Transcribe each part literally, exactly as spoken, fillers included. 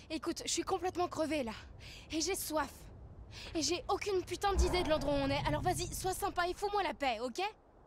Écoute, je suis complètement crevée là. Et j'ai soif. Et j'ai aucune putain d'idée de l'endroit où on est. Alors vas-y, sois sympa et fous-moi la paix, ok?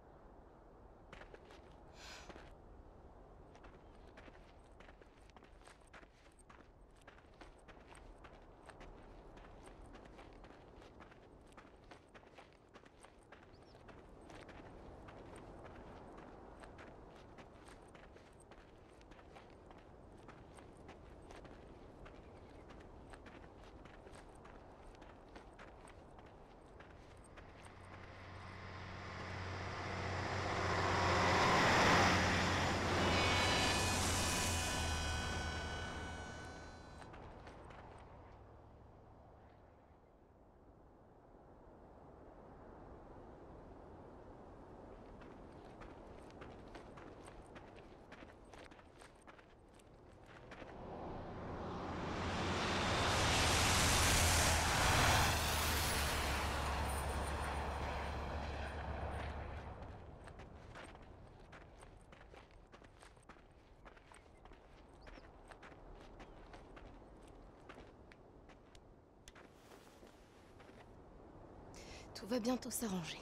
Tout va bientôt s'arranger.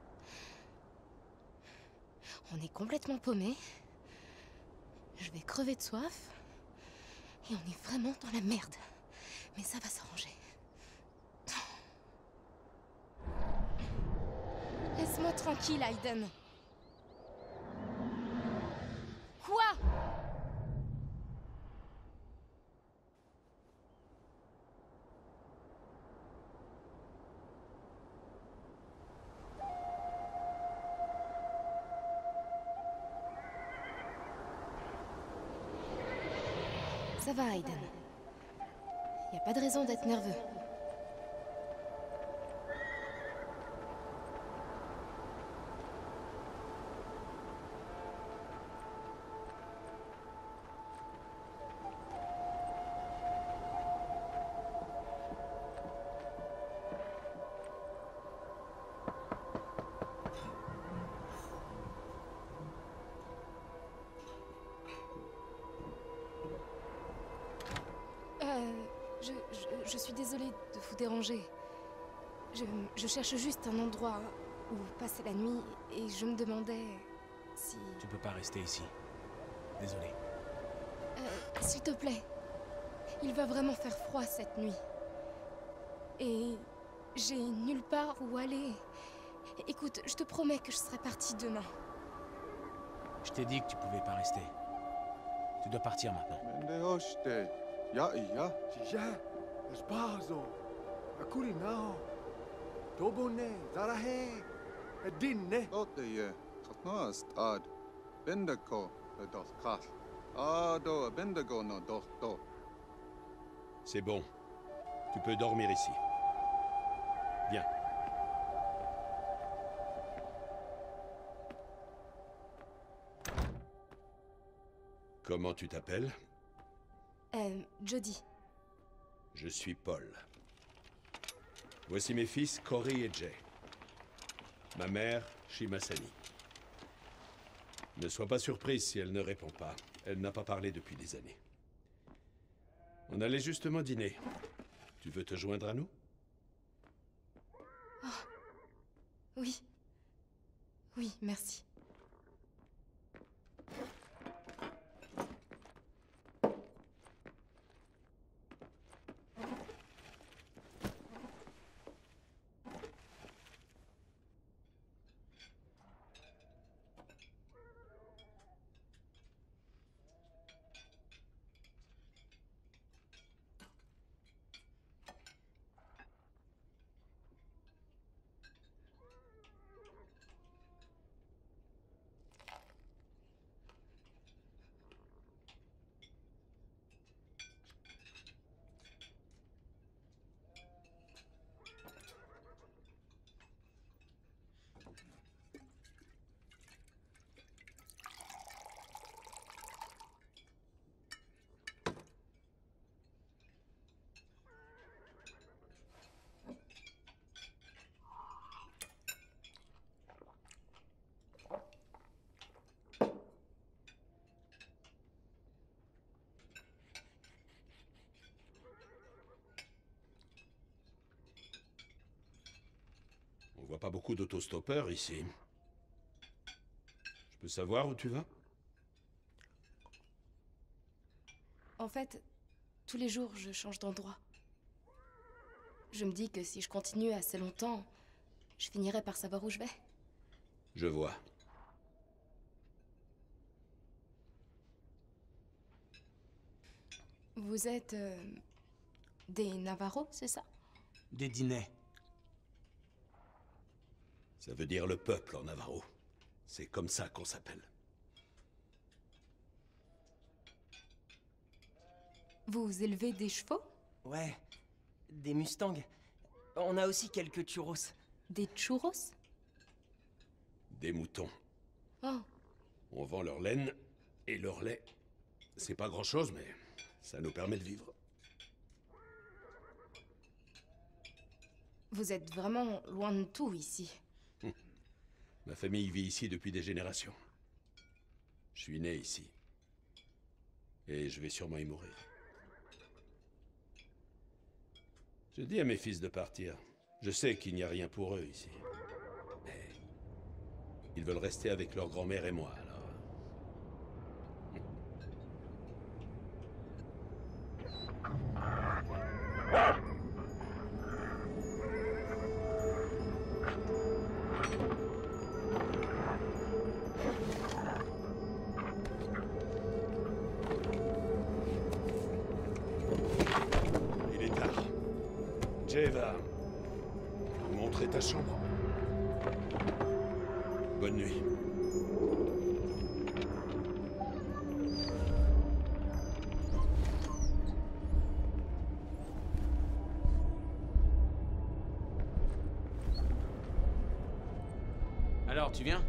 On est complètement paumé. Je vais crever de soif. Et on est vraiment dans la merde. Mais ça va s'arranger. Laisse-moi tranquille, Aiden. Quoi? Ça va, Aiden. Y a pas de raison d'être nerveux. Je, je, je suis désolée de vous déranger. Je, je cherche juste un endroit où passer la nuit et je me demandais si... Tu peux pas rester ici. Désolé. Euh, s'il te plaît. Il va vraiment faire froid cette nuit. Et j'ai nulle part où aller. Écoute, je te promets que je serai partie demain. Je t'ai dit que tu pouvais pas rester. Tu dois partir maintenant. Ya iya. Tija, Espazo, Aculinao, Tobone, Zarahe, Dinne. Tote Katnaast ad. Bendako dos kal. Ado bendago no dos do. C'est bon. Tu peux dormir ici. Viens. Comment tu t'appelles? Euh, Jody. Je suis Paul. Voici mes fils, Cory et Jay. Ma mère, Shimasani. Ne sois pas surprise si elle ne répond pas. Elle n'a pas parlé depuis des années. On allait justement dîner. Tu veux te joindre à nous? Oh. Oui. Oui, merci. pas beaucoup d'autostoppeurs ici. Je peux savoir où tu vas? En fait, tous les jours, je change d'endroit. Je me dis que si je continue assez longtemps, je finirai par savoir où je vais. Je vois. Vous êtes... euh, des Navarros, c'est ça? Des dîners. Ça veut dire le peuple en Navarro. C'est comme ça qu'on s'appelle. Vous élevez des chevaux? Ouais, des Mustangs. On a aussi quelques churros. Des churros? Des moutons. Oh, On vend leur laine et leur lait. C'est pas grand-chose, mais ça nous permet de vivre. vous êtes vraiment loin de tout ici. Ma famille vit ici depuis des générations. Je suis né ici. Et je vais sûrement y mourir. Je dis à mes fils de partir. Je sais qu'il n'y a rien pour eux ici. Mais ils veulent rester avec leur grand-mère et moi, alors... Il est tard. Jay va vous montrer ta chambre. Bonne nuit. Alors, tu viens?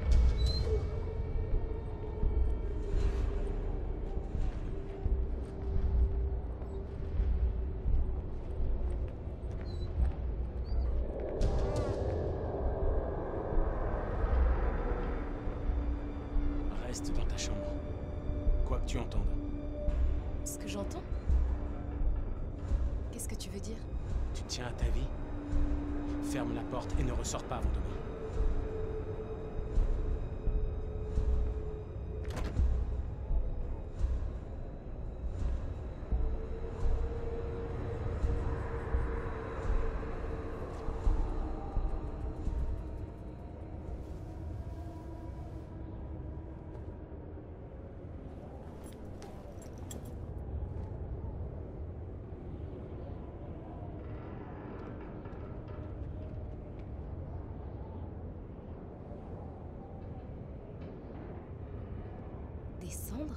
Reste dans ta chambre. Quoi que tu entendes. Ce que j'entends? Qu'est-ce que tu veux dire? Tu tiens à ta vie? Ferme la porte et ne ressors pas avant demain. Des cendres?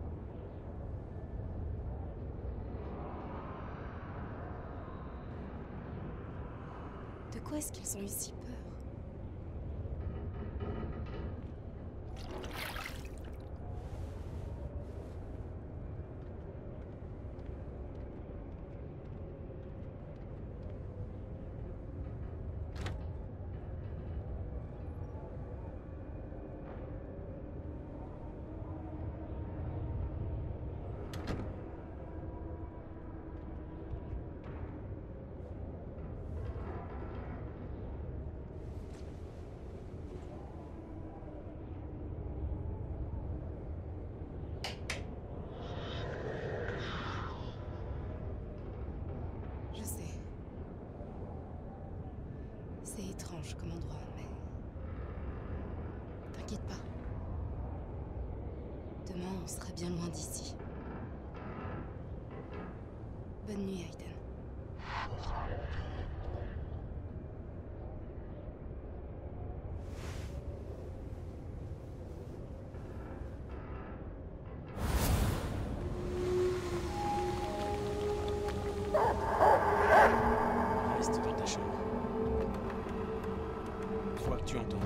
De quoi est-ce qu'ils ont eu si peur? Je sais. C'est étrange comme endroit, mais... T'inquiète pas. Demain, on sera bien loin d'ici. Bonne nuit, Aiden. Reste dans ta chambre. Quoi que tu entendes.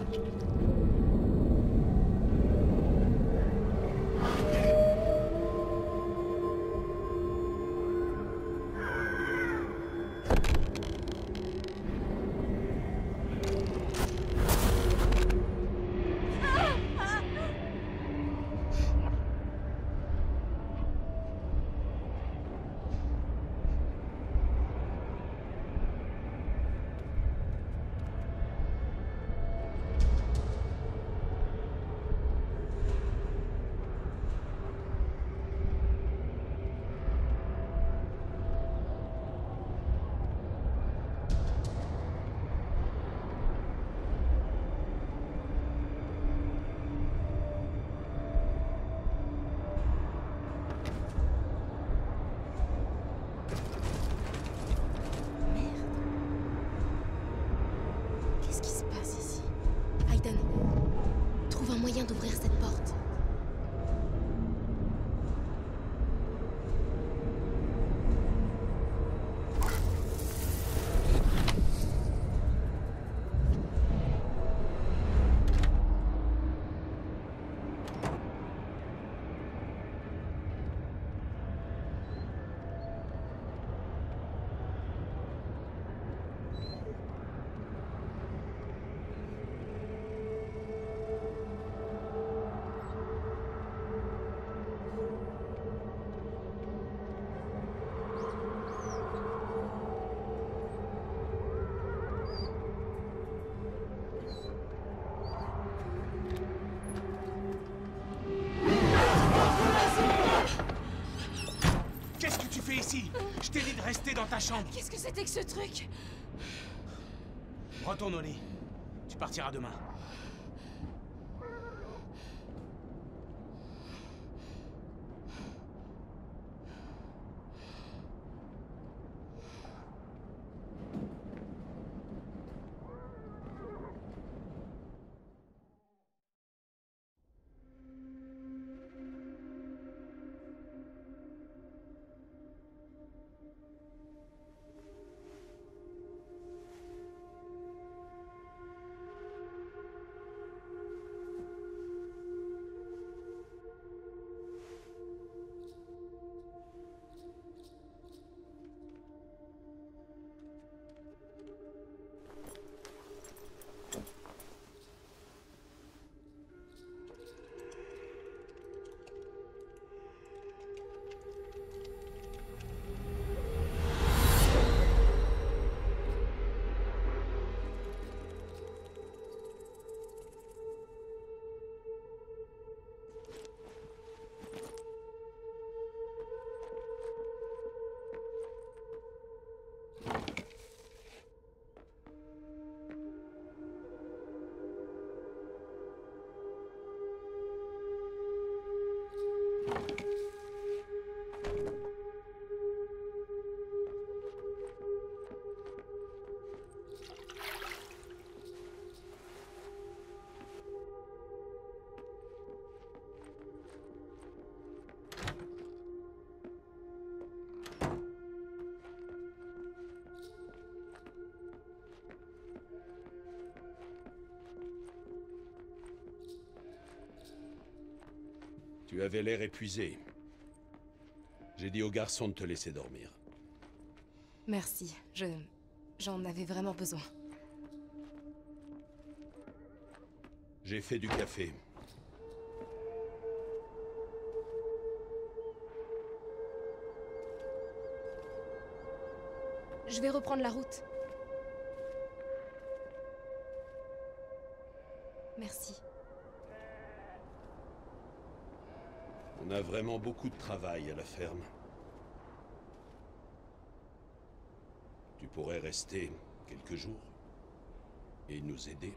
ici. Je t'ai dit de rester dans ta chambre. Qu'est-ce que c'était que ce truc? Retourne au lit. Tu partiras demain. Tu avais l'air épuisé. J'ai dit au garçon de te laisser dormir. Merci, je... j'en avais vraiment besoin. J'ai fait du café. Je vais reprendre la route. Merci. On a vraiment beaucoup de travail à la ferme. Tu pourrais rester quelques jours et nous aider.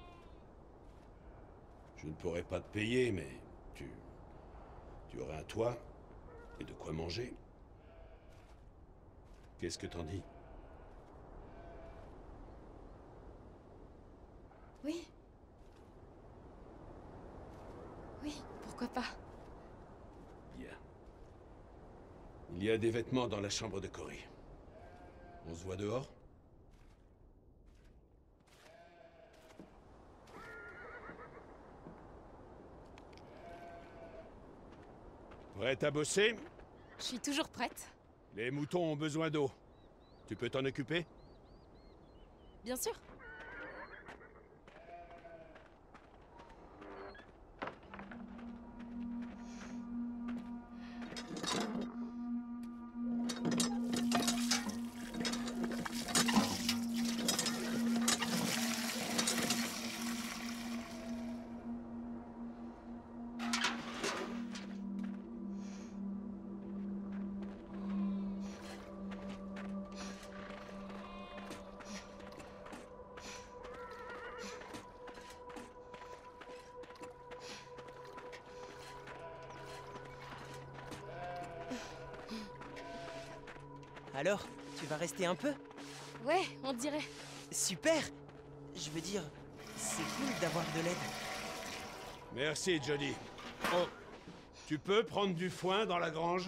Je ne pourrais pas te payer, mais tu... tu aurais un toit et de quoi manger. Qu'est-ce que t'en dis? Oui. Oui, pourquoi pas? Bien. Il y a des vêtements dans la chambre de Cory. On se voit dehors? Prête à bosser? Je suis toujours prête. Les moutons ont besoin d'eau. Tu peux t'en occuper? Bien sûr. Alors, tu vas rester un peu? Ouais, on dirait. Super! Je veux dire, c'est cool d'avoir de l'aide. Merci, Jody. Oh, tu peux prendre du foin dans la grange?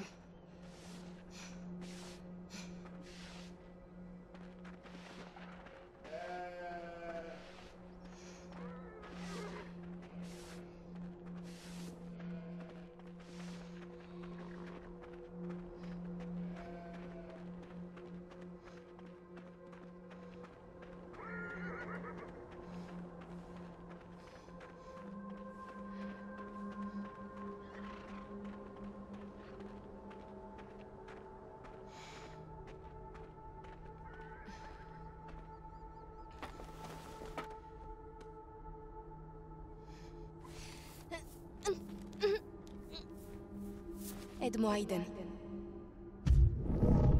Aide-moi, Aiden.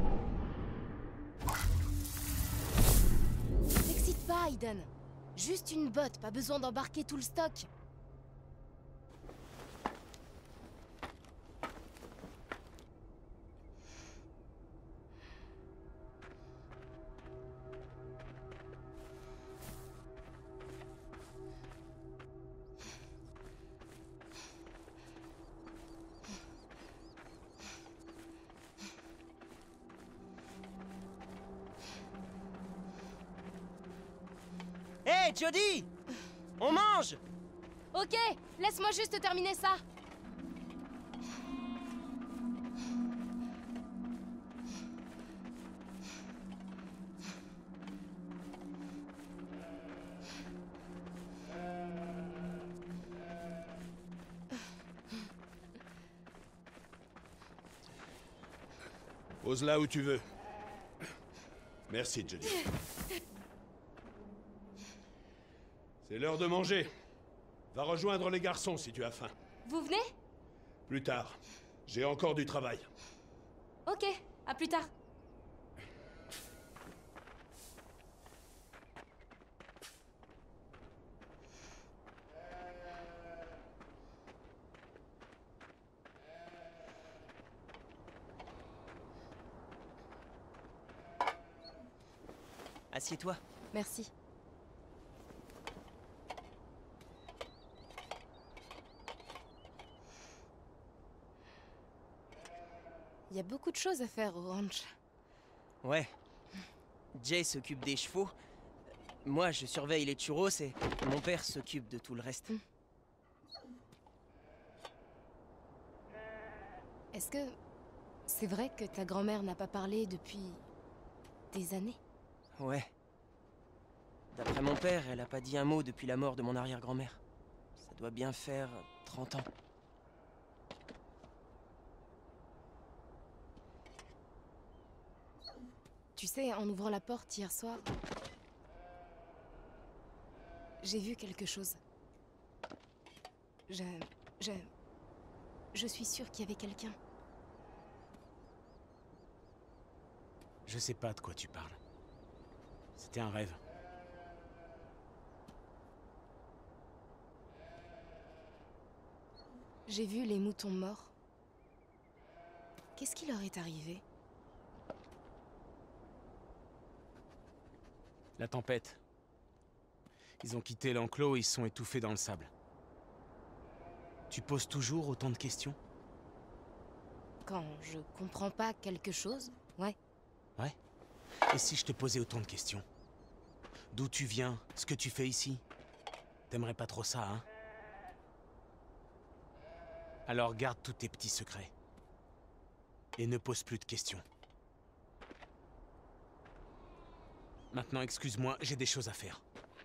Aiden. Juste une botte, pas besoin d'embarquer tout le stock. Hé, hey, Jody! On mange! Ok, laisse-moi juste terminer ça. Pose là où tu veux. Merci, Jody. C'est l'heure de manger. Va rejoindre les garçons si tu as faim. Vous venez? Plus tard. J'ai encore du travail. Ok, à plus tard. Assieds-toi. Merci. Il y a beaucoup de choses à faire au ranch. Ouais. Jay s'occupe des chevaux. Moi, je surveille les churros et mon père s'occupe de tout le reste. Mm. Est-ce que c'est vrai que ta grand-mère n'a pas parlé depuis des années? Ouais. D'après mon père, elle a pas dit un mot depuis la mort de mon arrière-grand-mère. Ça doit bien faire trente ans. Tu sais, en ouvrant la porte hier soir, j'ai vu quelque chose. Je... Je... Je suis sûre qu'il y avait quelqu'un. Je sais pas de quoi tu parles. C'était un rêve. J'ai vu les moutons morts. Qu'est-ce qui leur est arrivé? La tempête. Ils ont quitté l'enclos et ils se sont étouffés dans le sable. Tu poses toujours autant de questions? Quand je comprends pas quelque chose, ouais. Ouais. Et si je te posais autant de questions? D'où tu viens? Ce que tu fais ici? T'aimerais pas trop ça, hein? Alors garde tous tes petits secrets. Et ne pose plus de questions. Maintenant, excuse-moi, j'ai des choses à faire.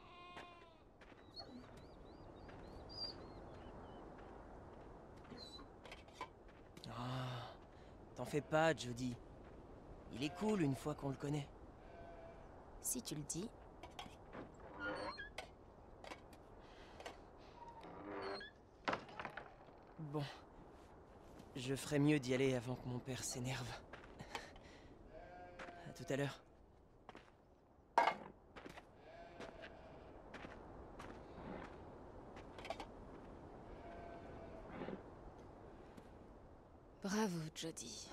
Ah, t'en fais pas, Jody. Il est cool une fois qu'on le connaît. Si tu le dis. Bon. Je ferais mieux d'y aller avant que mon père s'énerve. À tout à l'heure. Bravo, Jody.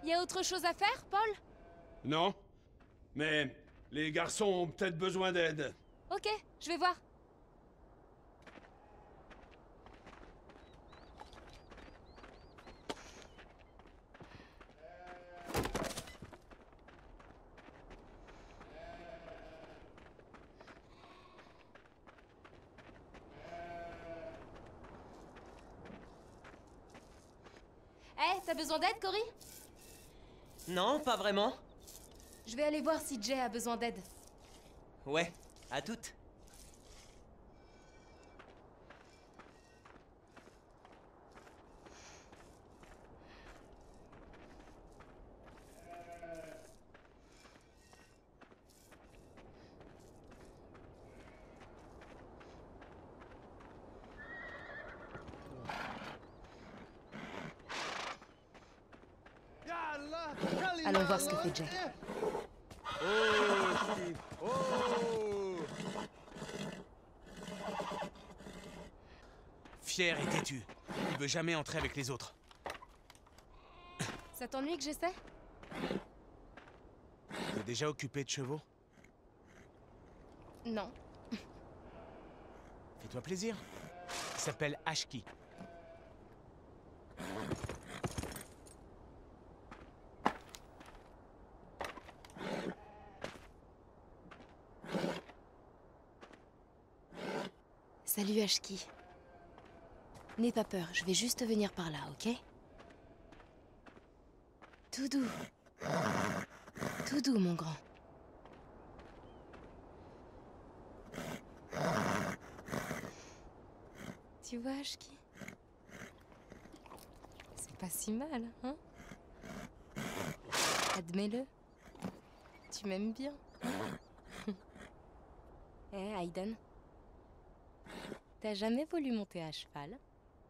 Y a autre chose à faire, Paul? Non, mais les garçons ont peut-être besoin d'aide. Ok, je vais voir. Eh, hey, t'as besoin d'aide, Cory? Non, pas vraiment. Je vais aller voir si Jay a besoin d'aide. Ouais, à toutes. Allons voir ce que fait Jay. Oh, Steve. Oh. Fier et têtu. Il veut jamais entrer avec les autres. Ça t'ennuie que j'essaie? T'es déjà occupé de chevaux? Non. Fais-toi plaisir. Il s'appelle Ashki. Salut Ashki. N'aie pas peur, je vais juste venir par là, ok? Tout doux. Tout doux, mon grand. Tu vois, Ashki? C'est pas si mal, hein? Admets-le. Tu m'aimes bien. Eh, hey, Aiden. T'as jamais voulu monter à cheval?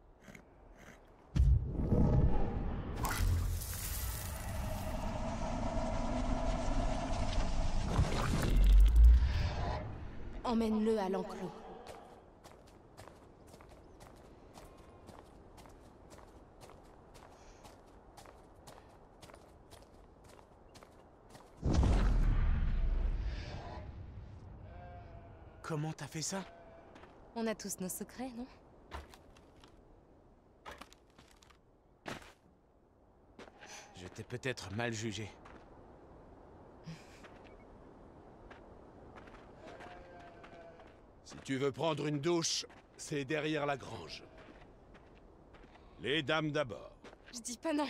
Emmène-le à l'enclos. Comment t'as fait ça? On a tous nos secrets, non? Je t'ai peut-être mal jugé. Si tu veux prendre une douche, c'est derrière la grange. Les dames d'abord. Je dis pas non.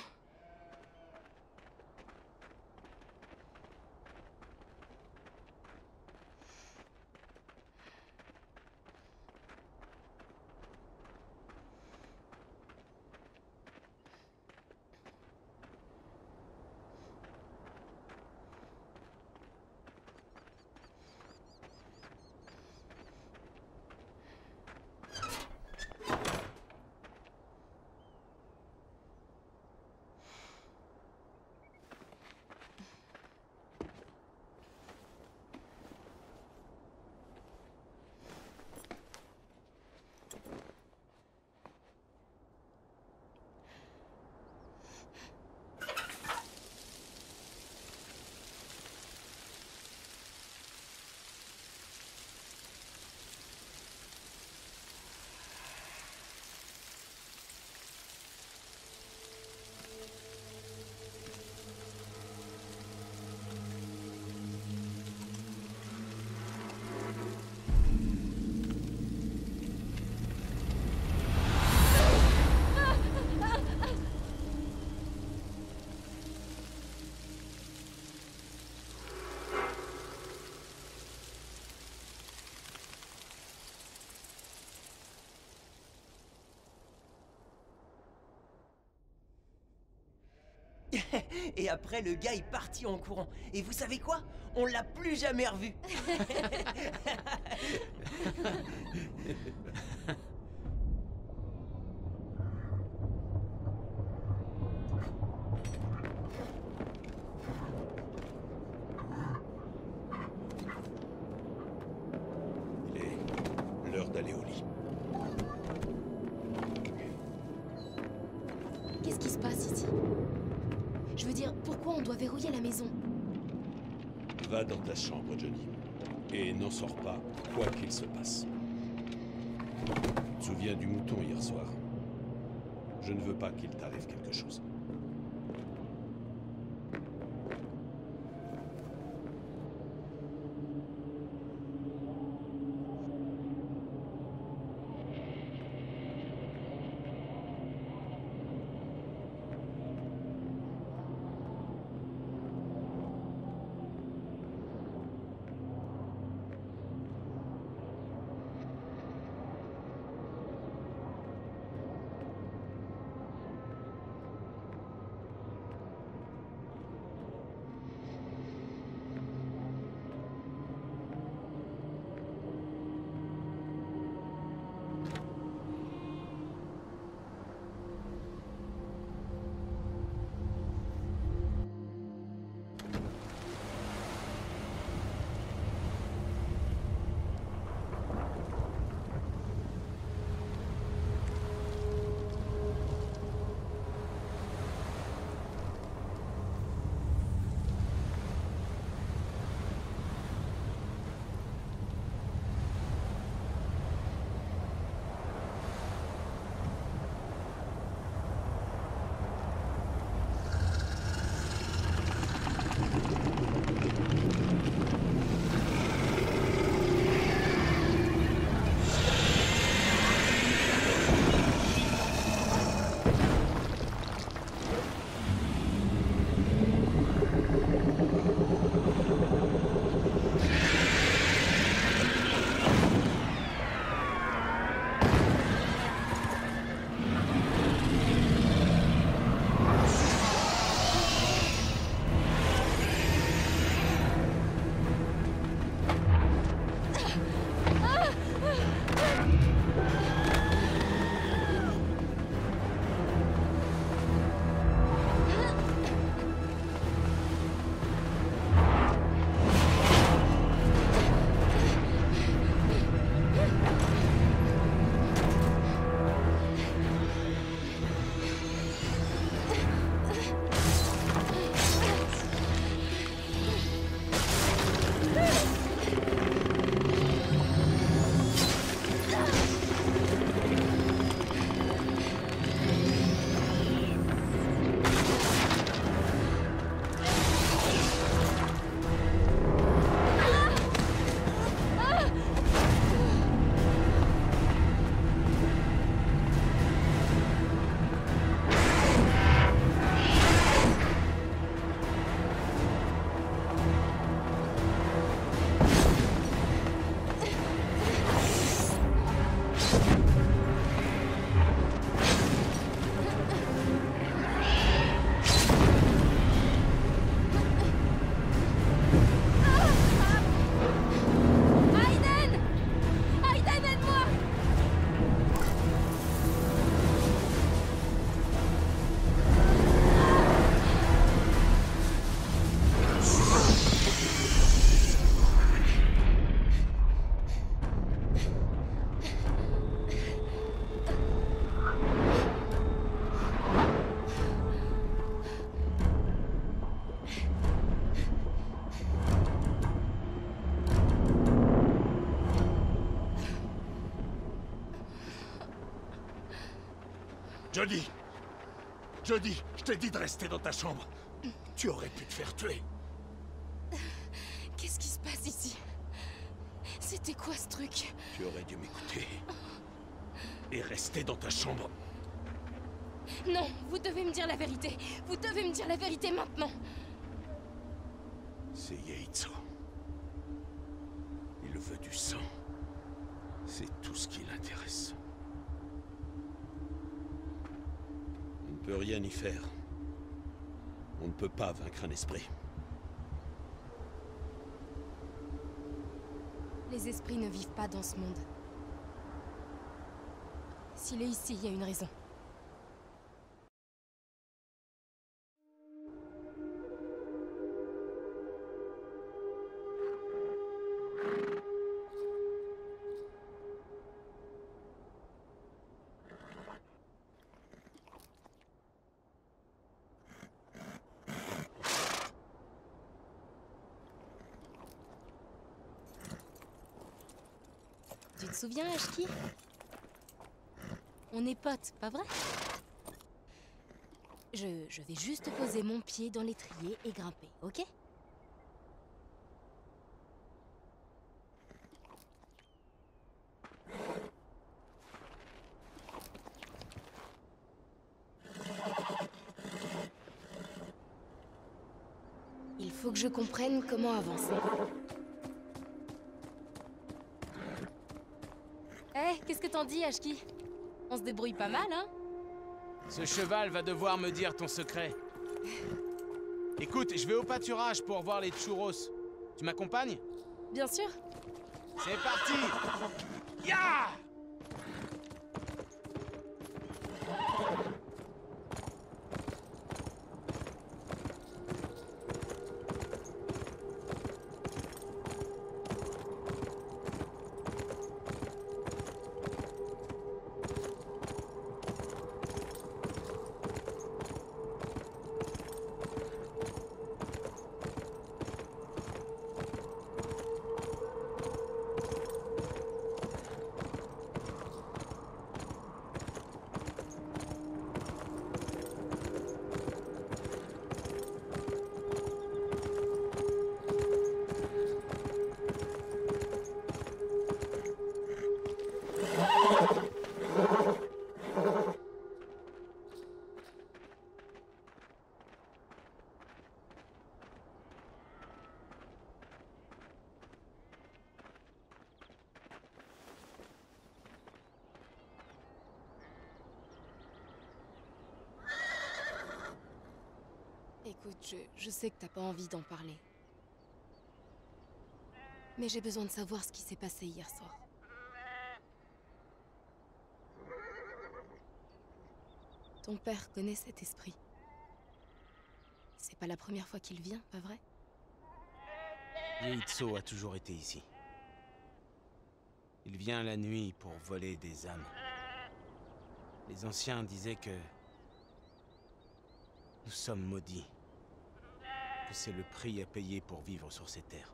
Et après, le gars est parti en courant. Et vous savez quoi? On l'a plus jamais revu. Il est l'heure d'aller au lit. Qu'est-ce qui se passe ici? Je veux dire, pourquoi on doit verrouiller la maison? Va dans ta chambre, Johnny. Et n'en sors pas, quoi qu'il se passe. Tu te souviens du mouton hier soir? Je ne veux pas qu'il t'arrive quelque chose. Jodie! Jodie, je t'ai dit de rester dans ta chambre. Tu aurais pu te faire tuer. Qu'est-ce qui se passe ici? C'était quoi ce truc? Tu aurais dû m'écouter. Et rester dans ta chambre. Non, vous devez me dire la vérité. Vous devez me dire la vérité maintenant. C'est Yaitzo. Il veut du sang. C'est tout ce qui l'intéresse. On ne peut rien y faire. On ne peut pas vaincre un esprit. Les esprits ne vivent pas dans ce monde. S'il est ici, il y a une raison. Tu te souviens, Ashki? On est potes, pas vrai? Je, je vais juste poser mon pied dans l'étrier et grimper, ok? Il faut que je comprenne comment avancer. Eh, qu'est-ce que t'en dis, Ashki? On se débrouille pas mal, hein? Ce cheval va devoir me dire ton secret. Écoute, je vais au pâturage pour voir les churros. Tu m'accompagnes? Bien sûr. C'est parti! Ya! Écoute, je, je sais que t'as pas envie d'en parler. Mais j'ai besoin de savoir ce qui s'est passé hier soir. Ton père connaît cet esprit. C'est pas la première fois qu'il vient, pas vrai? Yeitso a toujours été ici. Il vient la nuit pour voler des âmes. Les anciens disaient que... nous sommes maudits. Que c'est le prix à payer pour vivre sur ces terres.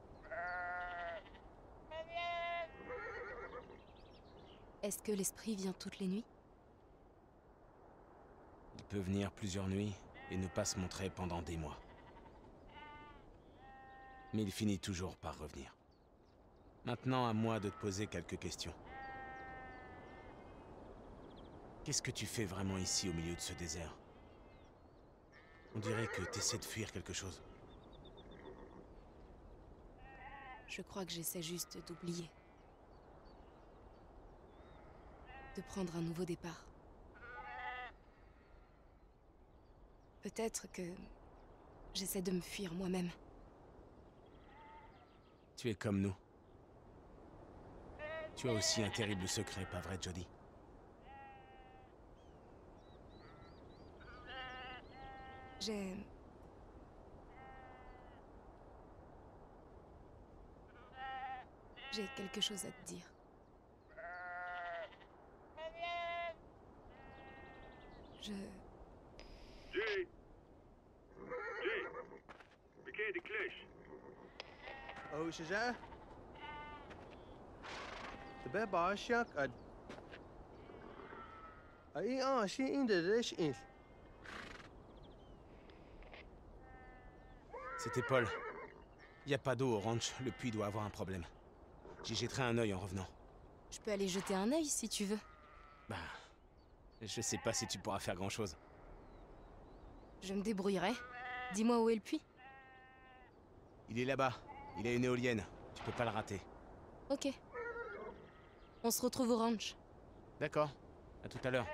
Est-ce que l'esprit vient toutes les nuits? Il peut venir plusieurs nuits et ne pas se montrer pendant des mois. Mais il finit toujours par revenir. Maintenant, à moi de te poser quelques questions. Qu'est-ce que tu fais vraiment ici au milieu de ce désert? On dirait que t'essaies de fuir quelque chose. Je crois que j'essaie juste d'oublier. De prendre un nouveau départ. Peut-être que j'essaie de me fuir moi-même. Tu es comme nous. Tu as aussi un terrible secret, pas vrai, Jodie? J'ai... J'ai quelque chose à te dire. Je... Jay! Jay! Bekend de Clash. Oh, شجاع تبع بعشق قد أي آه شيء إنت ليش إنت C'était Paul. Y a pas d'eau au ranch, le puits doit avoir un problème. J'y jetterai un œil en revenant. Je peux aller jeter un œil si tu veux. Bah... je sais pas si tu pourras faire grand-chose. Je me débrouillerai. Dis-moi où est le puits. Il est là-bas. Il a une éolienne. Tu peux pas le rater. Ok. On se retrouve au ranch. D'accord. À tout à l'heure.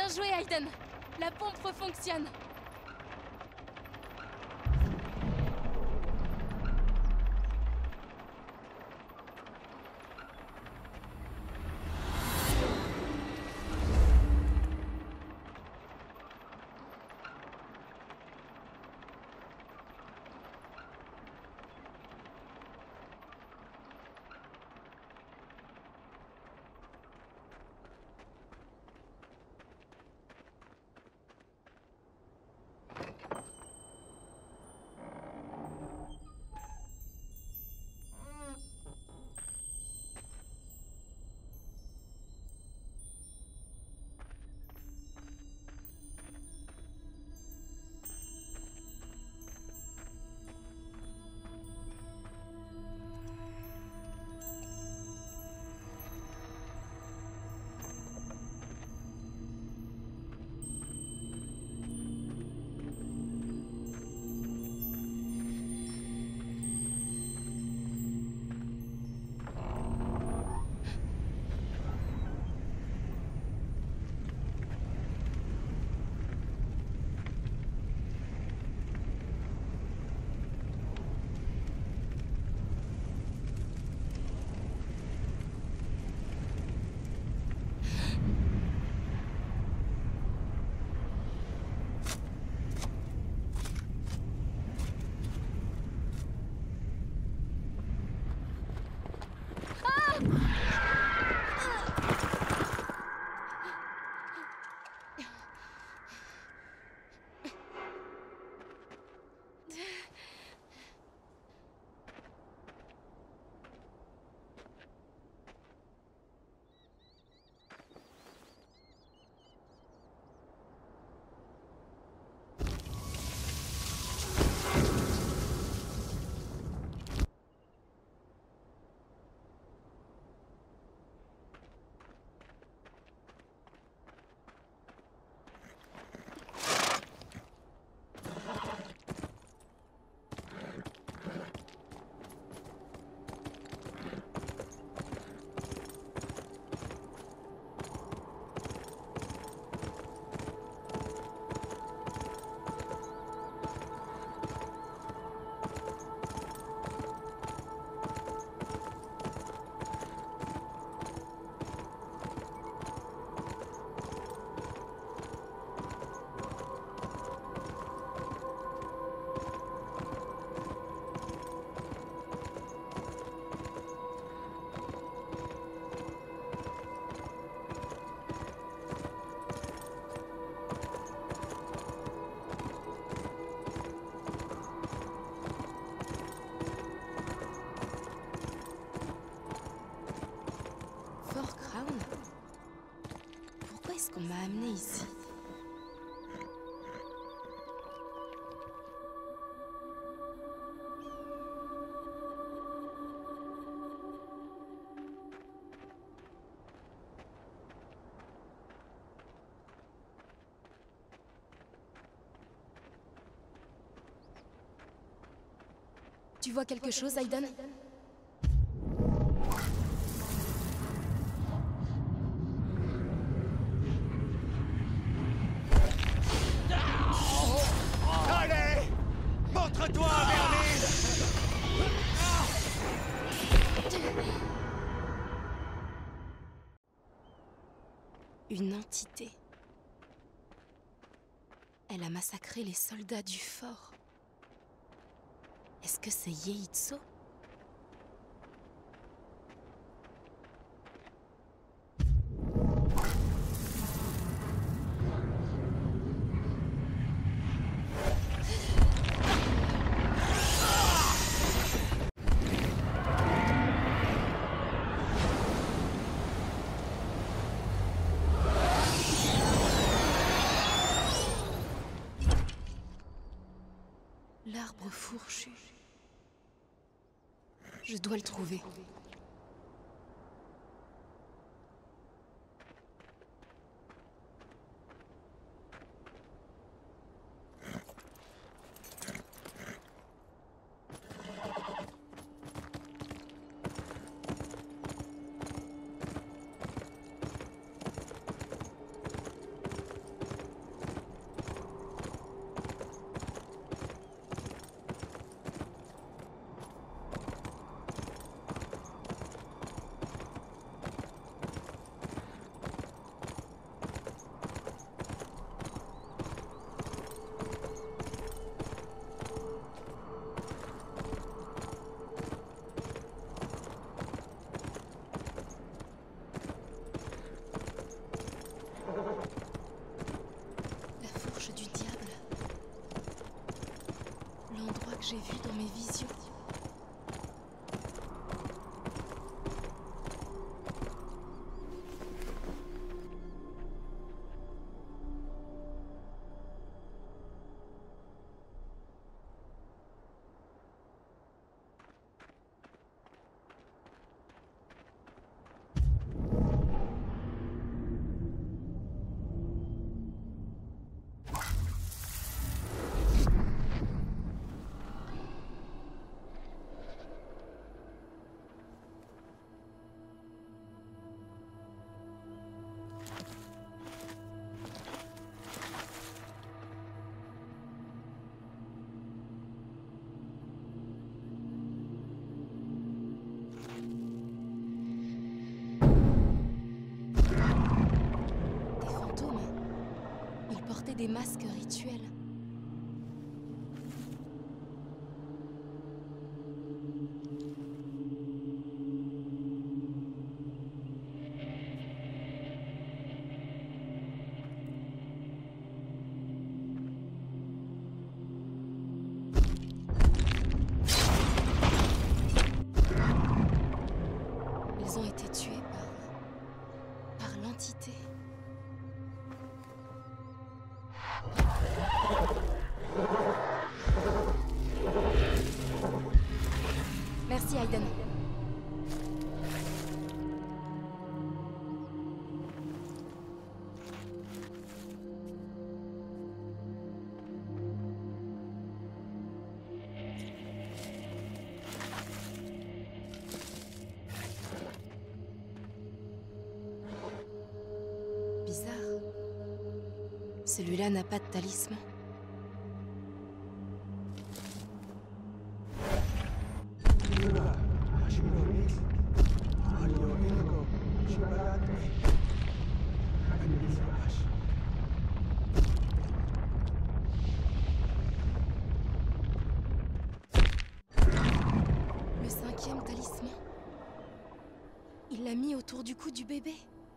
joué, Aiden. La pompe refonctionne. On m'a amené ici. Tu vois quelque chose, Aiden? Une entité. Elle a massacré les soldats du fort. Est-ce que c'est Yeitso? L'arbre fourchu. Je dois le trouver. j'ai vu dans mes visions. Des masques rituels. Ils ont été tués par... par l'entité. Merci, Aiden. Bizarre. Celui-là n'a pas de talisman. Le cinquième talisman. Il l'a mis autour du cou du bébé.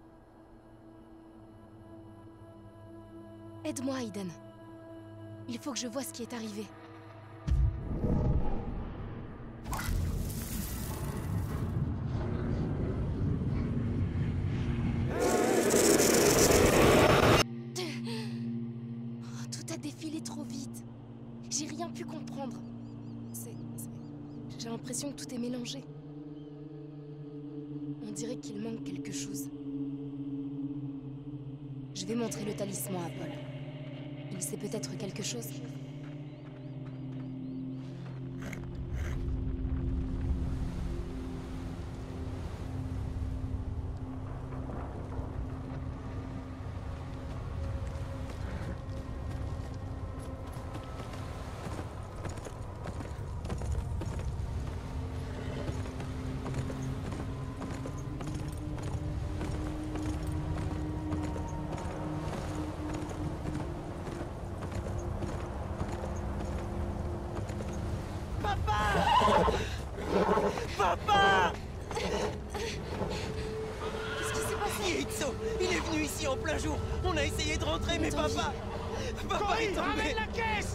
Aide-moi, Aiden. Il faut que je vois ce qui est arrivé. Tout a défilé trop vite. J'ai rien pu comprendre. C'est... c'est- J'ai l'impression que tout est mélangé. On dirait qu'il manque quelque chose. Je vais montrer le talisman à Paul. Il sait peut-être quelque chose. Papa! Qu'est-ce qui s'est passé? Itzo, il est venu ici en plein jour. On a essayé de rentrer, mais Entendu. papa... Papa est tombé. la caisse!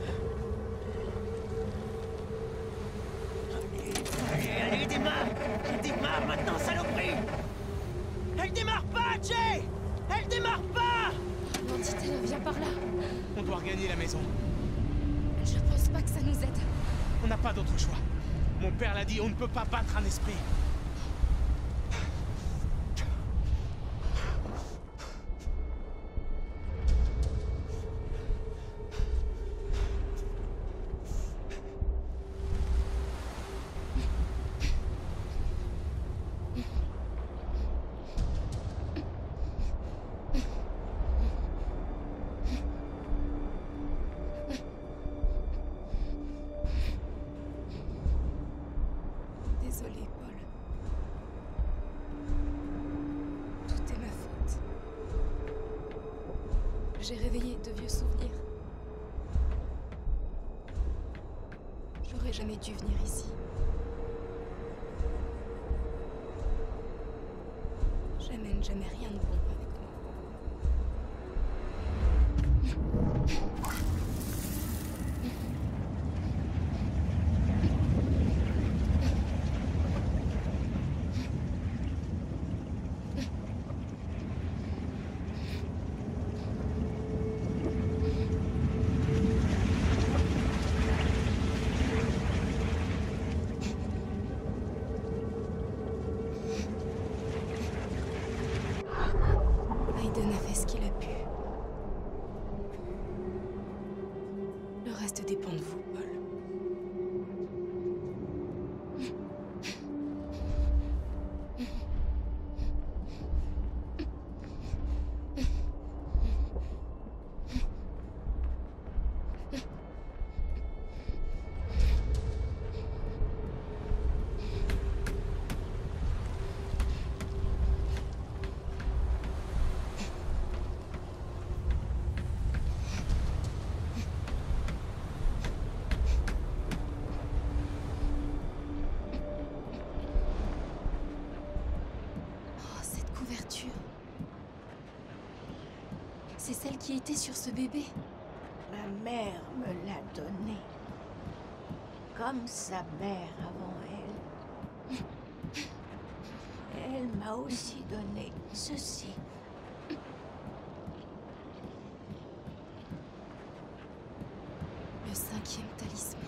Allez, démarre! Démarre maintenant, saloperie! Elle démarre pas, Jay! Elle démarre pas! L'entité vient par là. On doit regagner la maison. Je pense pas que ça nous aide. On n'a pas d'autre choix. Mon père l'a dit, on ne peut pas battre un esprit. Désolée, Paul. Tout est ma faute. J'ai réveillé de vieux souvenirs. J'aurais jamais dû venir ici. J'amène jamais rien de bon avec moi. Aiden a fait ce qu'il a pu. Le reste dépend de vous, Paul. C'est celle qui était sur ce bébé. Ma mère me l'a donnée. Comme sa mère avant elle. Elle m'a aussi donné ceci. Le cinquième talisman.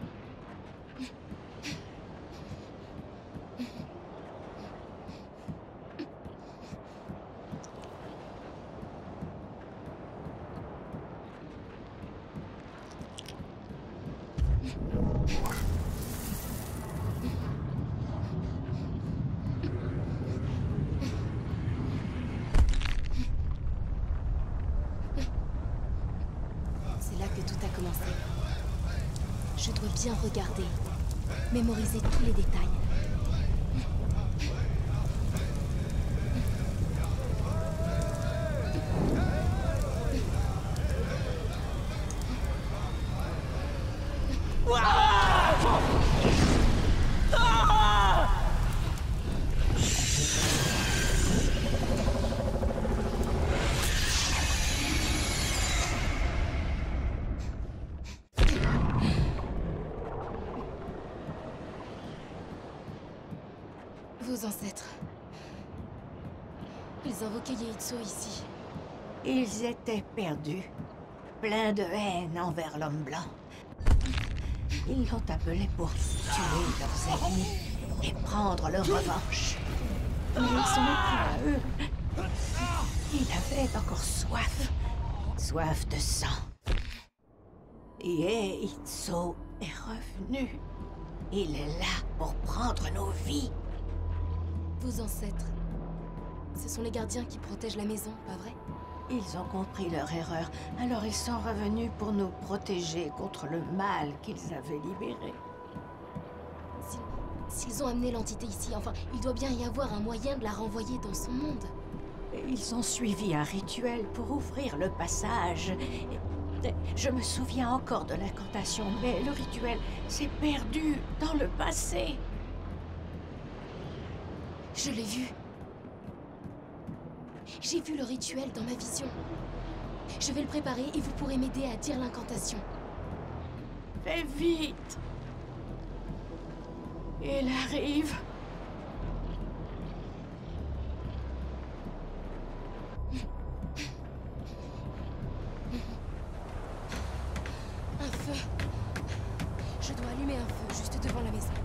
C'est là que tout a commencé. Je dois bien regarder, mémoriser tous les détails. Vos ancêtres. Ils invoquaient Yeitso ici. Ils étaient perdus, pleins de haine envers l'homme blanc. Ils l'ont appelé pour tuer leurs ennemis et prendre leur revanche. Mais son mépris à eux, il avait encore soif, soif de sang. Yeitso est revenu. Il est là pour prendre nos vies. Vos ancêtres. Ce sont les gardiens qui protègent la maison, pas vrai? Ils ont compris leur erreur, alors ils sont revenus pour nous protéger contre le mal qu'ils avaient libéré. S'ils ont amené l'entité ici, enfin, il doit bien y avoir un moyen de la renvoyer dans son monde. Ils ont suivi un rituel pour ouvrir le passage. Je me souviens encore de l'incantation, mais le rituel s'est perdu dans le passé. Je l'ai vu. J'ai vu le rituel dans ma vision. Je vais le préparer et vous pourrez m'aider à dire l'incantation. Fais vite! Il arrive. Un feu. Je dois allumer un feu juste devant la maison.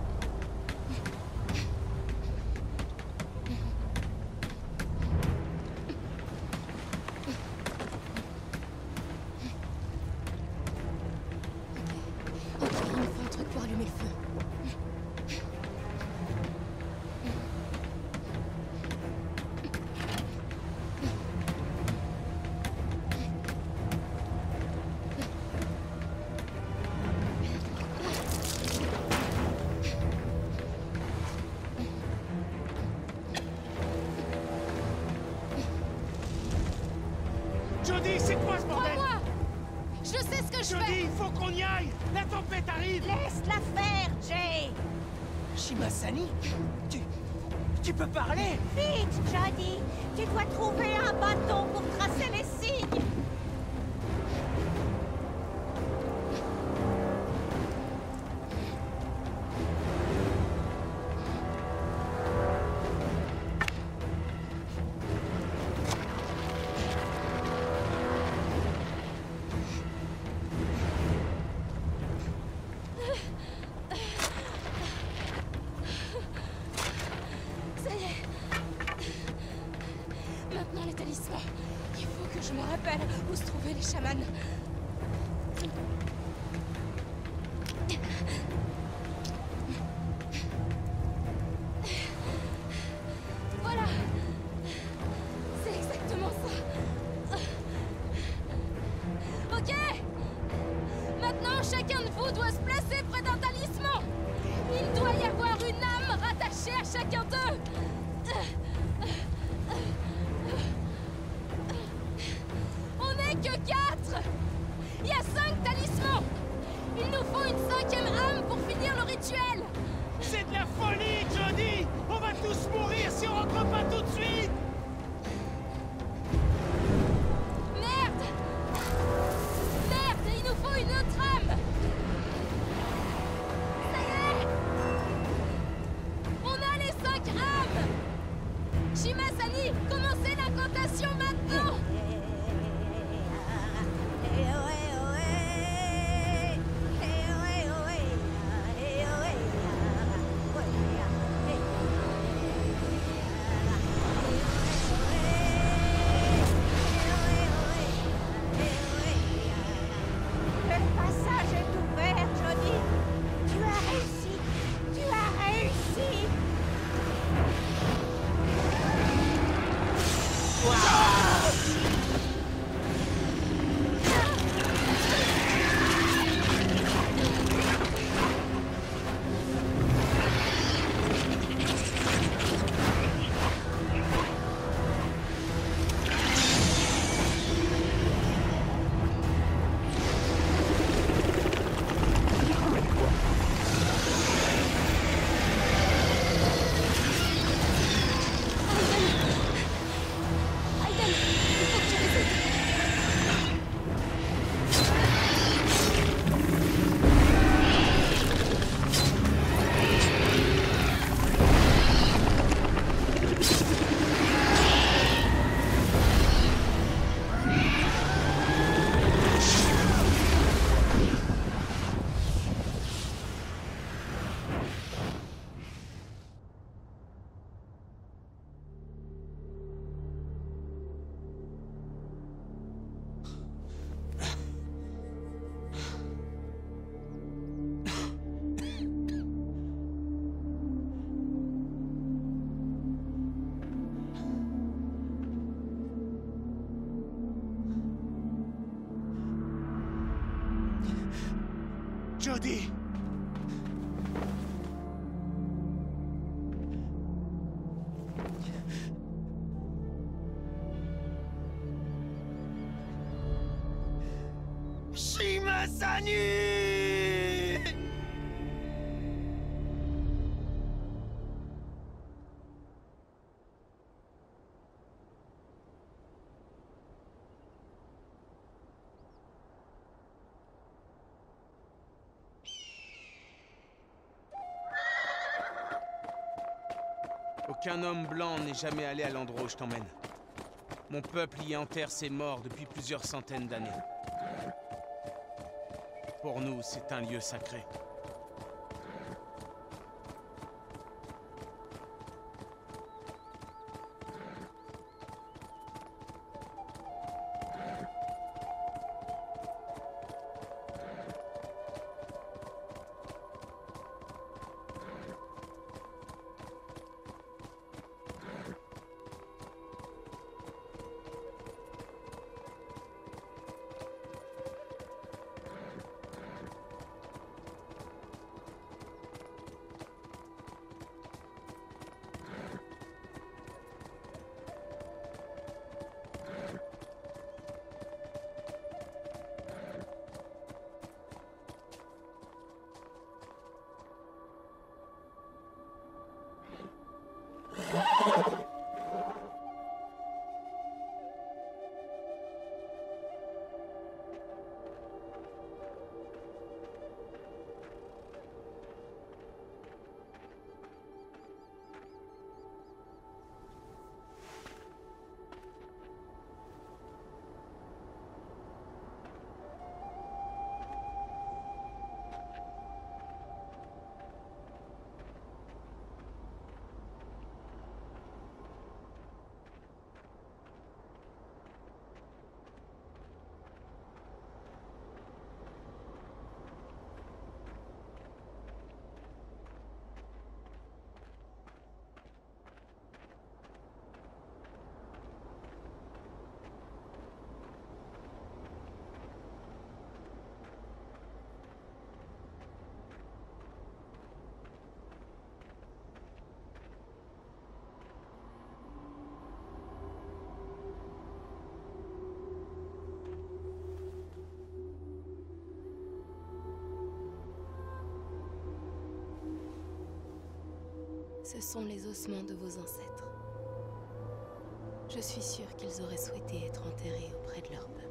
Jodie, c'est quoi ce bordel? Crois-moi! Je sais ce que je Jodie, fais! il faut qu'on y aille! La tempête arrive! Laisse-la faire, Jay! Shimasani? Tu... tu peux parler? Vite, Jodie! Tu dois trouver un bâton pour tracer les signes! Maintenant les talismans. Je me rappelle où se trouvaient les chamans. Voilà. C'est exactement ça. Ok. Maintenant, chacun de vous doit se placer près d'un talisman. Il doit y avoir une âme rattachée à chacun d'eux. On n'est que quatre. Il y a cinq talismans. Il nous faut une cinquième âme pour finir le rituel. C'est de la folie, Jody! On va tous mourir si on rentre pas tout de suite! Merde! Merde, il nous faut une autre âme! Ça y est! On a les cinq âmes! Shimasani, commencez l'incantation maintenant! Le passage est ouvert, Jody. Tu as réussi. Tu as réussi. Aiden, il faut que tu les aides. Jody! Shimasani! Aucun homme blanc n'est jamais allé à l'endroit où je t'emmène. Mon peuple y enterre ses morts depuis plusieurs centaines d'années. Pour nous, c'est un lieu sacré. Ce sont les ossements de vos ancêtres. Je suis sûre qu'ils auraient souhaité être enterrés auprès de leur peuple.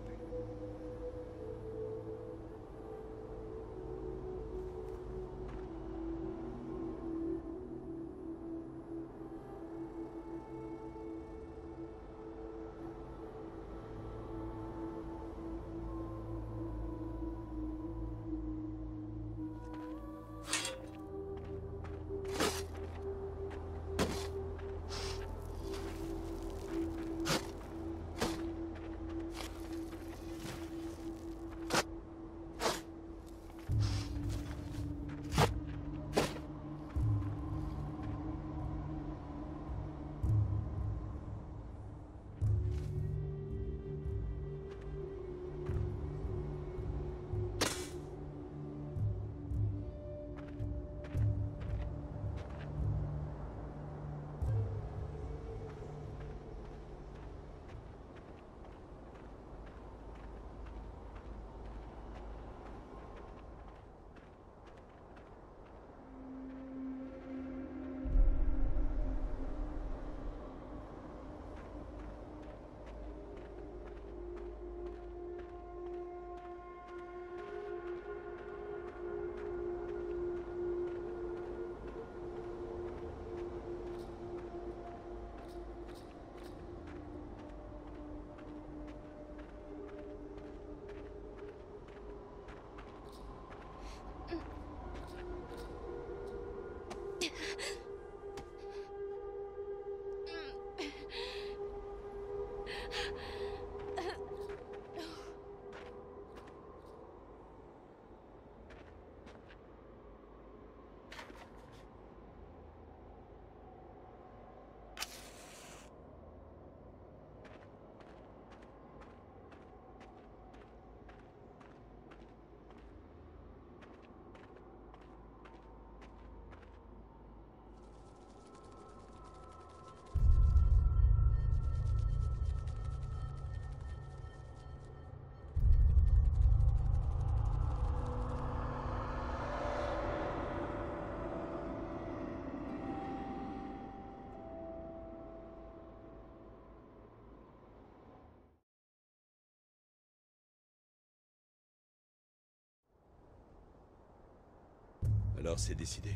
Alors c'est décidé.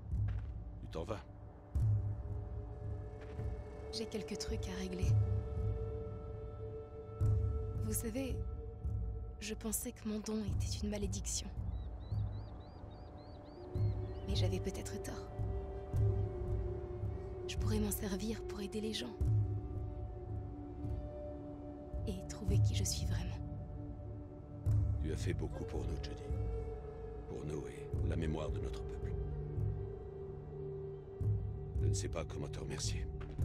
Tu t'en vas. J'ai quelques trucs à régler. Vous savez, je pensais que mon don était une malédiction. Mais j'avais peut-être tort. Je pourrais m'en servir pour aider les gens. Et trouver qui je suis vraiment. Tu as fait beaucoup pour nous, Jodie. Pour nous et la mémoire de notre peuple. Je ne sais pas comment te remercier.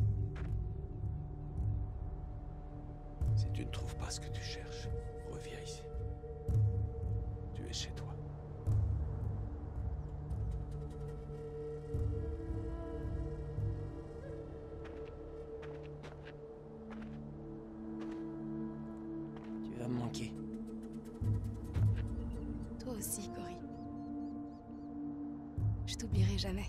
Si tu ne trouves pas ce que tu cherches, reviens ici. Tu es chez toi. Tu vas me manquer. Toi aussi, Cory. Je t'oublierai jamais.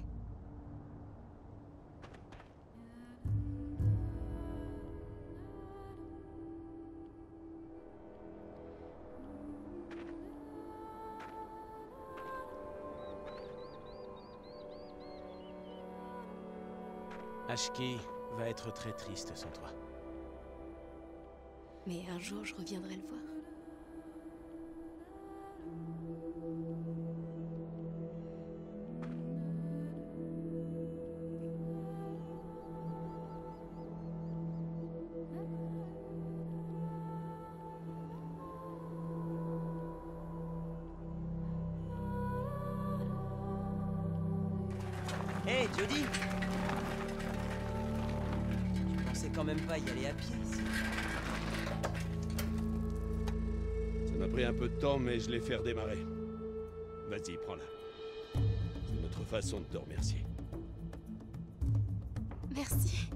Ashki va être très triste sans toi. Mais un jour, je reviendrai le voir. Hé, hey, Jodie! Je pensais quand même pas y aller à pied ici. Ça m'a pris un peu de temps, mais je l'ai fait redémarrer. Vas-y, prends-la. C'est notre façon de te remercier. Merci.